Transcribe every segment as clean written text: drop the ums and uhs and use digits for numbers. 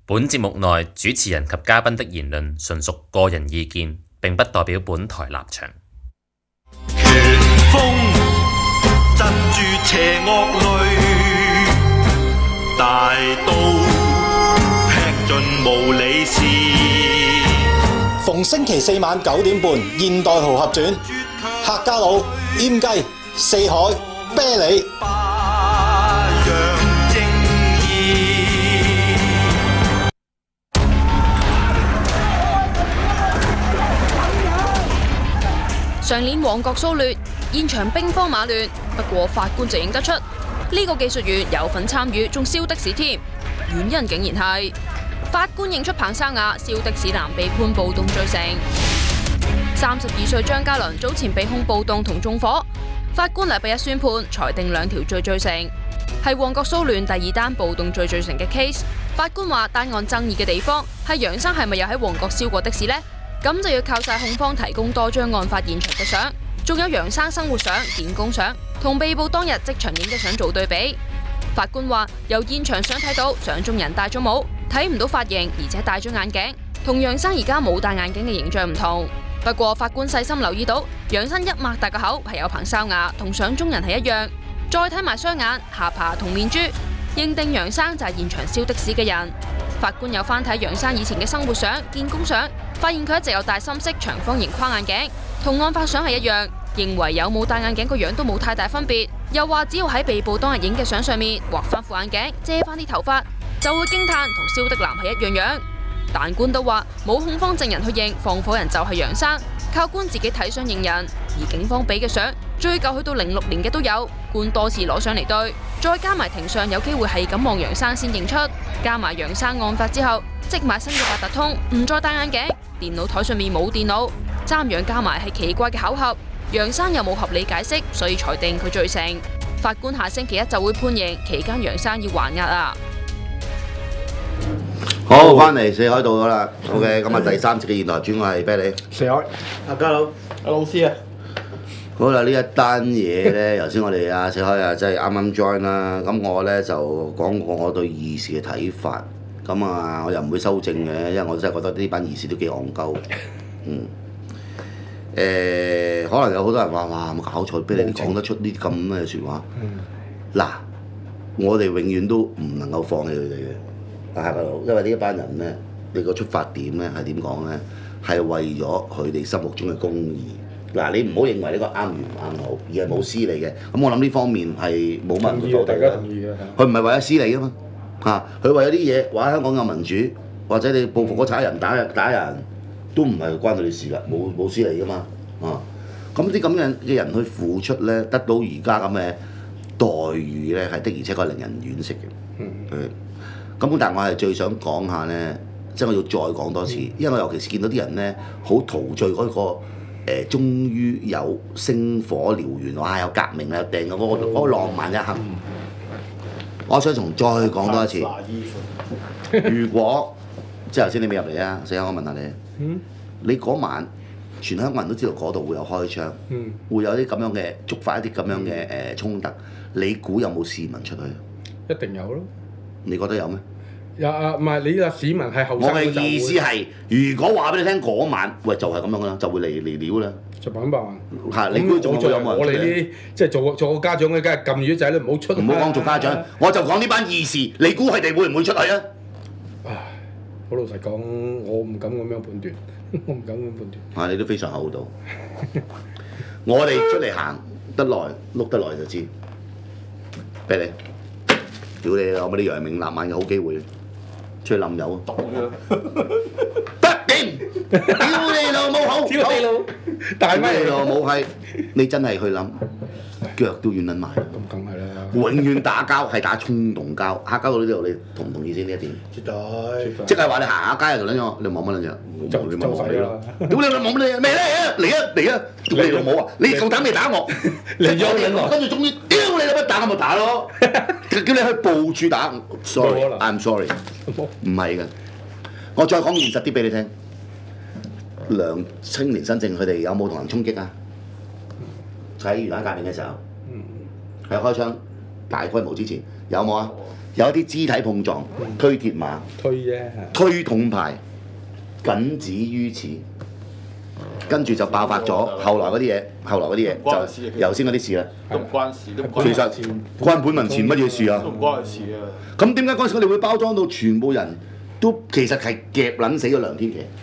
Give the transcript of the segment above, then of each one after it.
本節目內主持人及嘉賓的言論純屬個人意見，並不代表本台立場。 拳風鎮住邪惡類，大刀劈盡無理事。 逢星期四晚9點半，《現代豪俠傳》，客家佬、閹雞、四海、啤梨。 上年旺角騷亂，現場兵荒馬亂，不過法官就認得出呢個技術員有份參與，仲燒的士添。原因竟然係法官認出彭沙雅燒的士男被判暴動罪成。32歲張家良早前被控暴動同縱火，法官禮拜一宣判，裁定2條罪罪成，係旺角騷亂第2單暴動罪罪成嘅 case。法官話單案爭議嘅地方係楊生係咪又喺旺角燒過的士呢？咁就要靠晒控方提供多張案發現場嘅相，仲有楊生生活相、見工相同被捕當日即場影嘅相做對比。法官話由現場相睇到相中人戴咗帽，睇唔到髮型，而且戴咗眼鏡，同楊生而家冇戴眼鏡嘅形象唔同。不過法官細心留意到楊生一擘大個口係有棚哨牙，同相中人係一樣。再睇埋雙眼、下巴同面珠，認定楊生就係現場燒的士嘅人。法官又翻睇楊生以前嘅生活相、見工相，發現佢一直有戴深色長方形框眼鏡，同案發相係一樣，認為有冇戴眼鏡個樣都冇太大分別。又話只要喺被捕當日影嘅相上面畫翻副眼鏡，遮翻啲頭髮，就會驚嘆同燒的男係一樣樣。但官都話冇控方證人去認放火人就係楊生，靠官自己睇相認人。而警方俾嘅相最舊去到06年嘅都有，官多次攞相嚟對，再加埋庭上有機會係咁望楊生先認出，加埋楊生案發之後積埋新嘅八達通，唔再戴眼鏡，電腦台上面冇電腦，三樣加埋係奇怪嘅巧合。楊生又冇合理解釋，所以裁定佢罪成。法官下星期一就會判刑，期間楊生要還押啊。 好，翻嚟四海到咗啦。OK， 咁啊第3節嘅現代專我係啤梨。 四海，阿家佬，阿老師啊。 好啦，呢一單嘢咧，頭先我哋啊四海啊，即係啱啱 join 啦。咁我咧就講過我對議事嘅睇法。咁啊，我又唔會修正嘅，因為我真係覺得呢班議事都幾戇鳩。可能有好多人話：哇，冇搞錯，俾你講得出呢啲咁嘅説話。嗱，我哋永遠都唔能夠放棄佢哋嘅，係咪？因為呢一班人咧，你個出發點咧係點講咧？係為咗佢哋心目中嘅公義。嗱，你唔好認為呢個啱與唔啱好，而係冇私利嘅。咁我諗呢方面係冇乜人會否定嘅。大家同意嘅。佢唔係為咗私利啊嘛，佢為咗啲嘢，話香港有民主，或者你報復嗰踩人打人，都唔係關佢哋事㗎，冇私利㗎嘛。咁啲咁樣嘅人去付出咧，得到而家咁嘅待遇咧，係的而且確令人惋惜嘅。咁但係我係最想講下咧，即係我要再講多次，因為我尤其是見到啲人咧，好陶醉嗰個。終於有星火燎原，哇！有革命啦，有掟嗰個浪漫一刻。我想再講多一次。如果即係頭先你未入嚟啊，四口我問下你。你嗰晚全香港人都知道嗰度會有開槍，會有啲咁樣嘅觸發一啲咁樣嘅衝突，你估有冇市民出去？ 一定有咯。 你覺得有咩？ 有唔係你話市民係後生， 我嘅意思係，如果話俾你聽嗰晚，喂就係咁樣噶啦，就會嚟料啦。 就100萬。 係，你估仲有冇人？ 我哋啲即係做個家長嘅，梗係撳住啲仔女唔好出。 唔好講做家長，我就講呢班義士，你估佢哋會唔會出去啊？ 唉，好老實講，我唔敢咁樣判斷，我唔敢咁樣判斷。 你都非常厚道。我哋出嚟行得耐，碌得耐就知。俾你，屌你啦！我俾你揚名立萬嘅好機會。出去冧油啊！不掂！屌你老母好！ 屌你老！大咩？ 你老母係你真係去諗，腳都軟撚埋。 咁梗係啦！ 永遠打交係打衝動交，客家到呢度你同唔同意先呢一點？ 絕對。 即係話你行下街就撚咗，你望乜撚嘢？ 就你望你啦！ 屌你老母咩嚟啊？嚟啊！屌你老母啊！你夠膽未打我？ 嚟咗撚我！ 跟住終於屌你老母打我咪打咯！叫你去部署打 ，sorry，I'm sorry， 唔係嘅。我再講現實啲俾你聽，青年新政佢哋有冇同人衝擊啊？喺元朗革命嘅時候，喺開槍大規模之前有冇啊？ 有一啲肢體碰撞，推鐵馬、 推啫， 推銅牌，僅止於此。跟住就爆發咗，後來嗰啲嘢就頭先嗰啲事啦。 都唔關事，都唔關其實關本民前乜嘢事啊？ 都唔關佢事啊！ 咁點解嗰陣時我哋會包裝到全部人都其實係夾撚死咗梁天琦？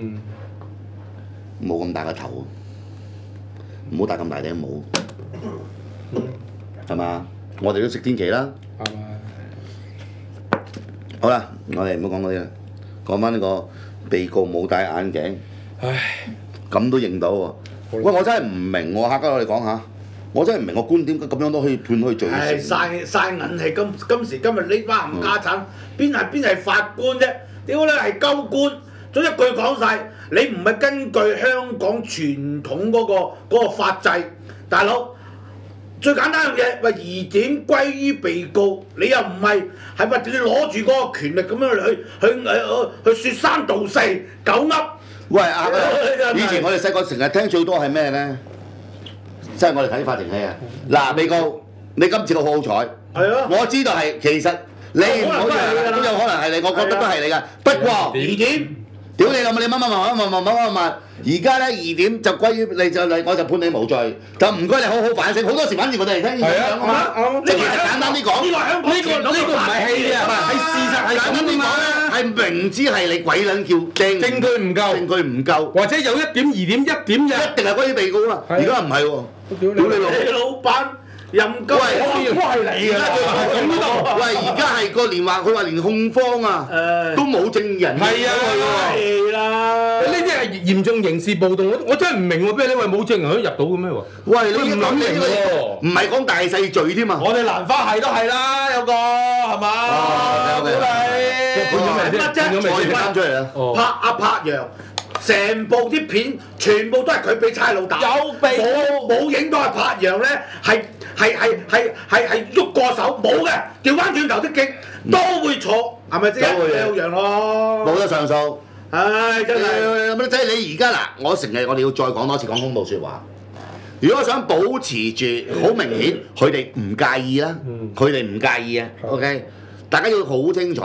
冇咁大個頭，唔好戴咁大頂帽，係嘛？我哋都識天琦啦。 啱啊！ 好啦，我哋唔好講嗰啲啦，講翻呢個被告冇戴眼鏡， 唉， 咁都認到喎。喂，我真係唔明喎，客家佬你講下，我真係唔明個觀點，咁樣都可以判佢罪成。 嘥銀氣，今時今日呢班冚家產，邊係法官啫？屌你係鳩官！總一句講晒，你唔係根據香港傳統嗰個法制，大佬最簡單嘅嘢，喂疑點歸於被告，你又唔係咪你攞住嗰個權力咁樣去説三道四狗噏？ 喂以前我哋細個成日聽最多係咩咧？即係我哋睇法庭戲啊！嗱，被告你今次好好彩， 係啊， 我知道係其實你唔好以為都有可能係你，我覺得都係你㗎。不過疑點。 屌你老母！你乜！而家咧疑點就歸於你，我就判你無罪。就唔該你好好反省。好多時反而我哋嚟聽呢樣啊嘛。即係其實簡單啲講， 呢個唔係戲啊，係事實係簡單啲講咧，係明知係你鬼撚叫證據唔夠，或者有一點疑點，一點一定係歸於被告啊。而家唔係喎，屌你老闆。任鳩都係你㗎啦！ 喂，而家係個連話，佢話連控方啊都冇證人。 係啊， 係啦！ 呢啲係嚴重刑事暴動，我真係唔明喎，俾你話冇證人可以入到嘅咩喎？ 喂，你唔諗明喎， 唔係講大細罪添啊！ 我哋蘭花係都係啦，有個係嘛？ 乜啫？ 出嚟啦！ 拍楊。成部啲片全部都係佢俾差佬打，冇影到係拍楊咧，係喐過手冇嘅，調翻轉頭啲警都會坐，係咪先？有楊咯， 冇得上訴。 唉，真係即係你而家嗱，我哋要再講多次講公道説話。如果想保持住好明顯，佢哋唔介意啦，佢哋唔介意啊。OK， 大家要好清楚。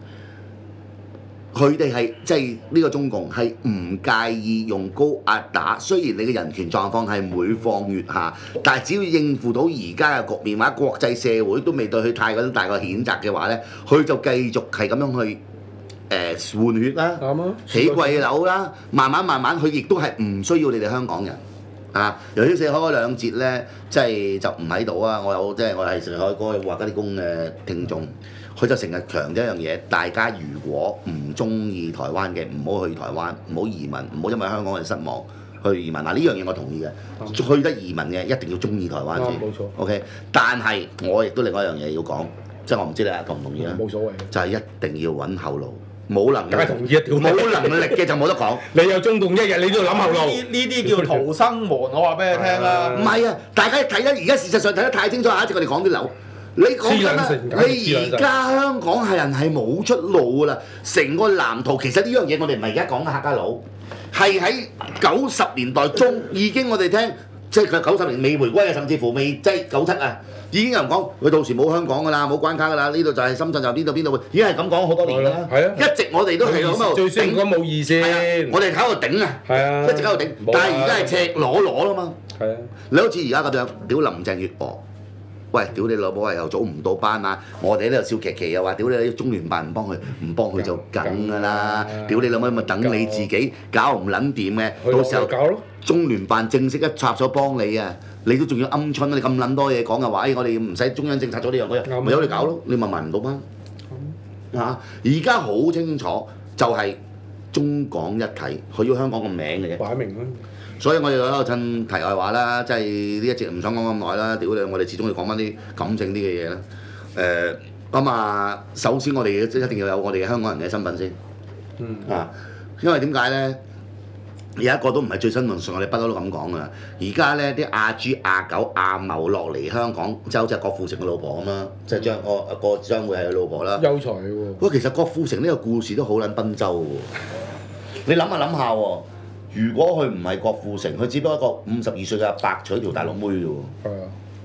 佢哋係即係呢個中共係唔介意用高壓打，雖然你嘅人權狀況係每況愈下，但係只要應付到而家嘅局面，或者國際社會都未對佢太咁大個譴責嘅話咧，佢就繼續係咁樣去換血啦，起貴樓啦，慢慢佢亦都係唔需要你哋香港人啊。由於四海嗰兩節咧，即係就唔喺度啊！我係四海哥畫家啲工嘅聽眾。佢就成日強調一樣嘢，大家如果唔中意台灣嘅，唔好去台灣，唔好移民，唔好因為香港嘅失望去移民。嗱，呢樣嘢我同意嘅，去得移民嘅一定要中意台灣先。 冇錯。 OK， 但係我亦都另外一樣嘢要講，即係我唔知你同唔同意啦。 冇所謂。 就係一定要揾後路，冇能力。 梗係同意啊！ 冇能力嘅就冇得講。 你有中共一日，你都要諗後路。 呢啲叫逃生門，我話俾你聽啦。 唔係啊，大家睇得而家事實上睇得太清楚，下一節我哋講啲樓。你講緊啦，你而家香港係人係冇出路㗎啦，成個藍圖其實呢樣嘢我哋唔係而家講嘅客家佬，係喺90年代中已經我哋聽，即係佢90年未回歸啊，甚至乎未即係97啊，已經有人講佢到時冇香港㗎啦，冇關卡㗎啦，呢度就係深圳就邊度，已經係咁講好多年啦。 係啊， 一直我哋都係咁喺度頂， 最應該冇意先。 我哋喺度頂啊， 係啊， 一直喺度頂，但係而家係赤裸裸啦嘛。 係啊， 你好似而家咁樣屌林鄭月娥。喂，屌你老母啊！又早唔到班啊！我哋呢度笑騎騎又話屌你中聯辦唔幫佢就梗㗎啦！屌你老母咪等你自己搞唔撚掂嘅，到時候中聯辦正式一插咗幫你啊！你都仲要鵪鶉，你咁撚多嘢講嘅話，我哋唔使中央政策咗呢樣嗰樣，咪由你搞咯！你咪埋唔到班嚇！而家好清楚就係中港一體，佢要香港個名嘅啫。 擺明啦。 所以我哋喺度趁題外話啦，即係呢一節唔想講咁耐啦，屌你！我哋始終要講翻啲感性啲嘅嘢啦。咁啊，首先我哋一定要有我哋嘅香港人嘅身份先。因為點解咧？有一個都唔係最新聞上，我哋不嬲都咁講噶。而家咧啲亞豬、亞狗、亞謀落嚟香港，即係好似郭富城嘅老婆咁啦，即係將會係佢老婆啦。 優才喎。 喂，其實郭富城呢個故事都好撚賓州喎。你諗下喎。如果佢唔係郭富城，佢只不過一個52歲嘅阿伯娶條大陸妹啫喎。係啊。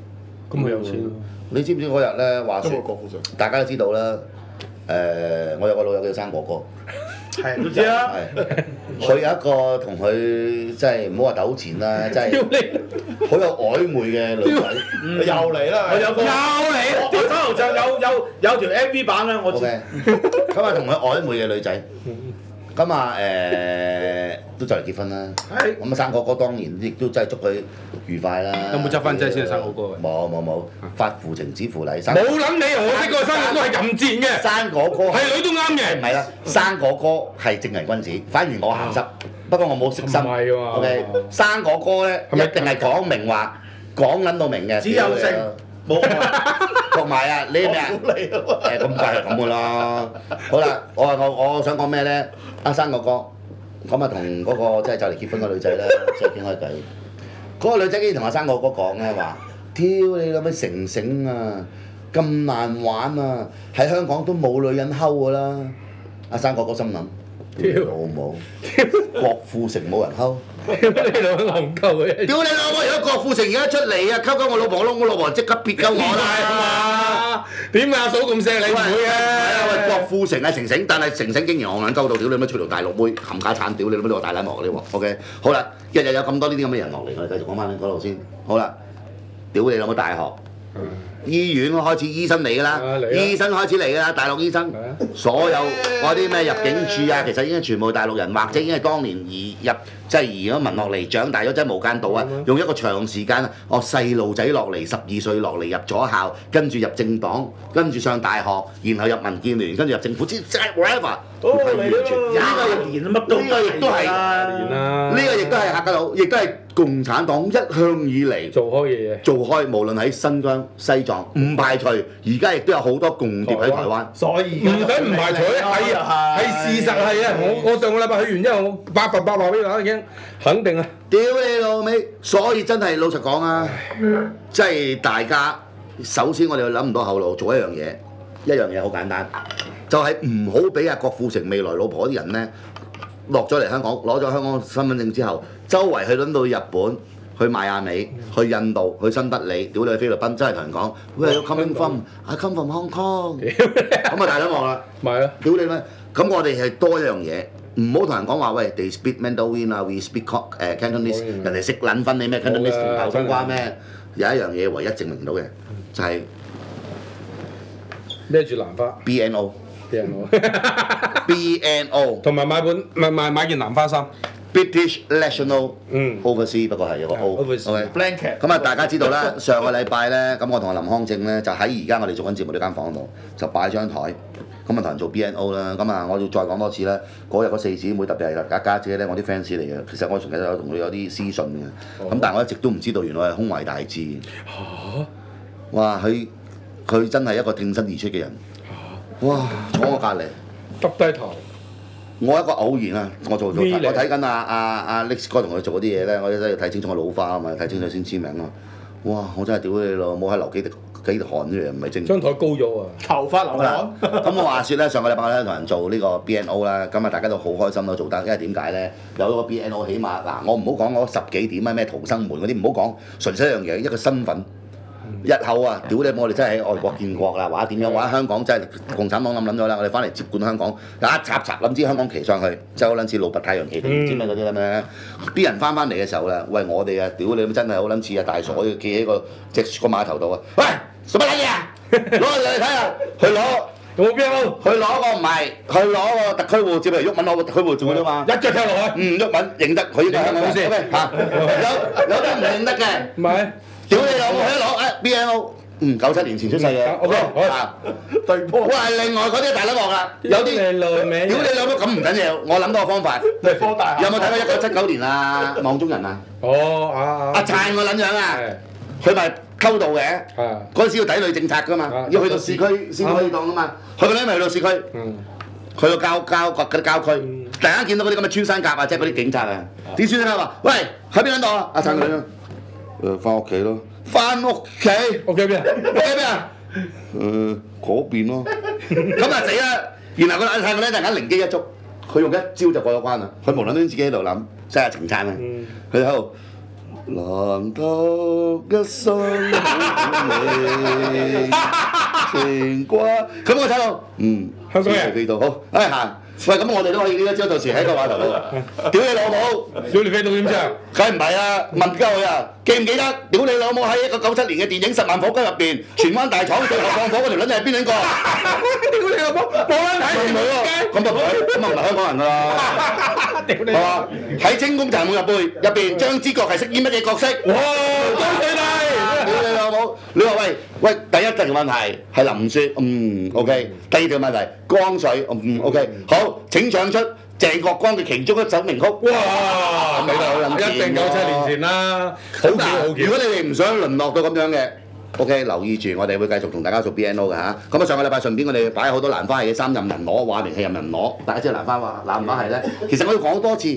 咁咪有錢咯。 你知唔知嗰日咧話説中國國富上， 大家都知道啦。我有個老友叫生果哥。 係都知啦。 係，佢有一個同佢即係唔好話糾纏啦，即係好有曖昧嘅女仔。 又嚟啦！ 我有個我手頭上有條 MV 版啦，我知。 OK， 咁啊同佢曖昧嘅女仔，咁啊都就嚟結婚啦。 係。 咁啊生果哥當然亦都真係祝佢愉快啦。 有冇執翻劑先啊？生果哥？ 冇，發父情子父禮。 冇諗你，我識個生果哥係淫賤嘅。 生果哥係女都啱嘅。 唔係啦，生果哥係正人君子，反而我鹹濕。不過我冇色心。 唔係喎。 OK， 生果哥咧一定係講明話，講撚到明嘅。 只有性冇愛。 同埋啊，你咩啊？咁梗係咁噶啦。好啦，我想講咩咧？阿生果哥，咁啊同嗰個即係就嚟結婚嘅女仔咧，即係傾開偈。嗰個女仔竟然同阿生果哥講咧話：挑你老味成醒啊！咁難玩啊！喺香港都冇女人溝噶啦。阿生果哥心諗：老母，郭富城冇人溝。 你兩個戇鳩嘅。 屌你老母！如果郭富城而家出嚟啊，溝我老婆，我老婆即刻別鳩我啦！ 點啊？阿嫂咁錫你唔會嘅。 係啊，喂，郭富城係成成，但係成成竟然戇撚鳩到，屌你乜吹條大陸妹冚家產，屌你乜呢個大禮幕嗰啲喎。OK， 好啦，日日有咁多呢啲咁嘅人落嚟，我哋繼續講翻嗰度先。好啦，屌你老母大學。醫院開始醫生嚟㗎啦，醫生開始嚟㗎啦，大陸醫生，所有嗰啲咩入境處啊，其實已經全部大陸人，或者已經係當年移咗民落嚟，長大咗真係無間道啊！用一個長時間，細路仔落嚟12歲落嚟入咗校，跟住入政黨，跟住上大學，然後入民建聯，跟住入政府，即係 whatever。 20年乜都亦都係呢個亦都係客家佬，亦都係共產黨一向以嚟做開嘢嘅。 做開，無論喺新疆、西藏，唔排除而家亦都有好多共諜喺台灣。 所以唔使唔排除，係事實係啊！我上個禮拜去完之後，我100分100話俾大家聽，肯定啊！ 屌你老味！所以真係老實講啊，即係大家首先我哋諗唔到後路，做一樣嘢好簡單，就係唔好俾阿郭富城未來老婆啲人咧落咗嚟香港，攞咗香港身份證之後，周圍去撚到日本。去邁阿密、去印度、去新德里，屌你去菲律賓，真係同人講，Where you coming from? I come from Hong Kong。咁啊大家望啦， 咪啊！ 屌你咩？咁我哋係多一樣嘢，唔好同人講話喂 ，they speak Mandarin 啊，we speak Cantonese，人哋識撚分你咩 Cantonese 同頭中關咩？有一樣嘢唯一證明到嘅就係孭住蘭花 BNO， 同埋買件蘭花衫。 British National Overseas 不過係有個 O，OK，blanket。咁啊，大家知道啦，上個禮拜咧，咁我同阿林康正咧就喺而家我哋做緊節目呢間房度，就擺張台，咁啊同人做 BNO 啦。咁啊，我要再講多次啦，嗰日嗰4姊妹特別係家姐咧，我啲 fans 嚟嘅，其實我仲有同佢有啲私信嘅，咁但係我一直都唔知道原來係胸懷大志。嚇！哇！佢真係一個挺身而出嘅人。哇！坐我隔離， 耷低頭。 我一個偶然啊，我睇緊阿 Lex 哥同佢做嗰啲嘢咧，我真係要睇清楚個老花啊嘛，睇清楚先簽名啊！哇！我真係屌你老母，喺流幾滴汗出嚟，唔係正。張台高咗啊！ 頭髮流汗。 咁我話説咧，上個禮拜咧同人做呢個 BNO 啦，咁啊大家都好開心咯，做得，因為點解咧？有咗個 BNO，起碼嗱，我唔好講嗰10幾點啊，咩逃生門嗰啲，唔好講，純粹一樣嘢，一個身份。日後啊，屌你！我哋真係喺外國建國啦，或者點樣，或者香港真係共產黨諗咗啦，我哋翻嚟接管香港，一插諗支香港旗上去，即係好撚似老拔太陽旗定唔知咩嗰啲咁樣。啲人翻嚟嘅時候啦，喂我哋啊，屌你真係好撚似啊大傻要企喺個碼頭度啊！喂，做乜撚嘢啊？攞嚟睇下，去攞。 有冇邊啊？ 去攞個唔係，去攞個特區護照嚟，毓民攞個特區護照啫嘛。 一腳踢落去。 毓民認得佢呢個香港先嚇，有啲唔認得嘅。 唔係。 屌你老母去攞BNO， 97年前出世嘅。 OK， 好。 對波。哇！另外嗰啲大粒鑊啦，有啲屌你老母咁唔緊要，我諗到個方法。 對波大廈。 有冇睇過1979年啊？網中人啊？ 哦， 阿燦個撚樣啊！佢咪偷渡嘅，嗰陣時要抵壘政策㗎嘛，要去到市區先可以當㗎嘛。佢個僆咪去到市區，去到郊區，突然間見到嗰啲咁嘅穿山甲啊，即係嗰啲警察啊，啲穿山甲話：喂，喺邊度啊？阿燦個撚樣，翻屋企咯。翻屋企？ 屋企邊啊？ 屋企邊啊？嗰邊咯。咁啊死啦！然後阿燦個僆突然間靈機一觸，佢用一招就過咗關啦。佢無論都自己喺度諗，即係情餐啊，佢喺度。 難得一生你情掛。咁我睇到， 香港人飛到好，行。喂，咁我哋都可以呢一招，到時喺個碼頭度。屌你老母！ 屌你飛到點啫？ 梗係唔係啦？問鳩佢啊，記唔記得？屌你老母喺一個97年嘅電影《10萬火急》入邊，荃灣大廠最後放火嗰條撚係邊撚個？ 屌你老母！冇撚睇唔係喎，咁啊唔係香港人㗎啦，係嘛？喺《清宮殘夢入邊，張之國係飾演乜嘢角色？ 哇！多謝你！ 屌你老母！你話喂，第一條問題係林雪，OK。第二條問題江水，OK。好，請唱出鄭國江嘅其中一首名曲。 哇！ 咪好撚一定97年前啦，好巧好巧。 如果你哋唔想淪落到咁樣嘅，OK，留意住，我哋會繼續同大家做 BNO 嘅嚇。咁啊，上個禮拜順便我哋擺好多蘭花系嘅衫任人攞，話明係任人攞。大家知道蘭花系咧，其實我要講多次，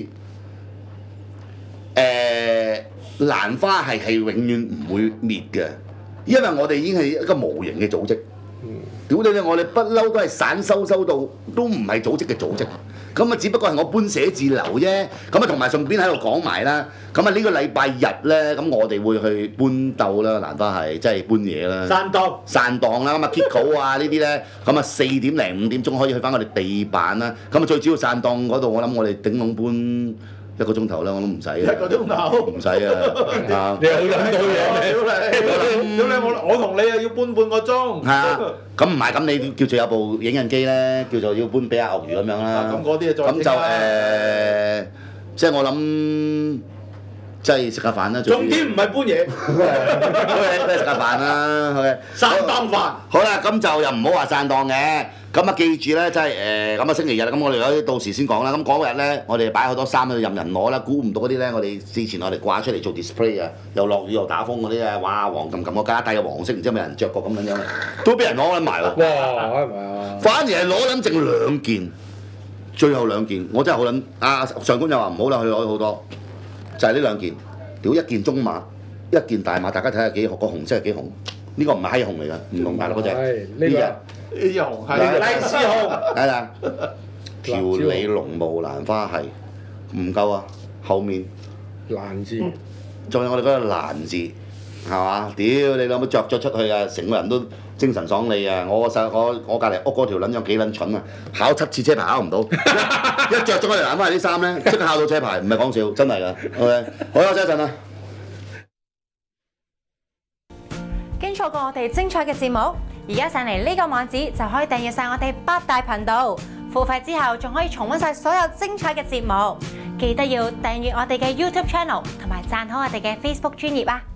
蘭花系係永遠唔會滅嘅，因為我哋已經係一個無形嘅組織。屌你！我哋不嬲都係散收到，都唔係組織嘅組織。咁啊，只不過係我搬寫字樓啫。咁啊，同埋順便喺度講埋啦。咁啊，呢個禮拜日咧，咁我哋會去搬竇啦，蘭花係即係搬嘢啦。散檔啦，咁啊 Kiko 啊呢啲咧，咁啊4點零5點鐘可以去翻我哋地板啦。咁啊，最主要散檔嗰度，我諗我哋頂籠搬1個鐘頭啦，我都唔使啊。1 個鐘頭唔使啊！ 你好諗到嘢， 屌你！我同你啊要搬半個鐘。 係啊，咁唔係咁，你叫做有部影印機咧，叫做要搬俾阿鱷魚咁樣啦。 咁嗰啲再咁就即係我諗，即係食下飯啦。 重點唔係搬嘢， 都係食下飯啦。OK。 散檔飯。 好啦，咁就又唔好話散檔嘅。咁啊，記住咧，即係咁啊，星期日咁我哋到時先講啦。咁嗰日咧，我哋擺好多衫喺度任人攞啦。估唔到嗰啲咧，我哋之前我哋掛出嚟做 display 啊，又落雨又打風嗰啲啊，哇！黃冚冚個加帶嘅黃色，唔知有冇人着過咁樣樣，都俾人攞撚埋喎。 哇！係咪啊？ 反而係攞撚剩2件，最後2件，我真係好撚。上官又話唔好啦，佢攞好多，就係呢2件。屌1件中碼，1件大碼，大家睇下幾紅，個紅色係幾紅。呢個唔係閪紅嚟㗎，唔同大陸嗰隻。 呢隻紅係麗絲紅。 係啦，條理龍霧蘭花係唔夠啊，後面蘭字， 仲有我哋嗰個蘭字，係嘛？屌你老母着咗出去啊，成個人都精神爽利啊！我隔離屋嗰條撚有幾撚蠢啊，考7次車牌考唔到，一着咗我哋蘭花啲衫咧，即刻考到車牌，唔係講笑，真係㗎。OK， 好啦，休息一陣啦。 經錯過我哋精彩嘅節目，而家上嚟呢個網址就可以訂閱晒我哋8大頻道，付費之後仲可以重溫晒所有精彩嘅節目。記得要訂閱我哋嘅 YouTube Channel 同埋讚好我哋嘅 Facebook 專頁啊！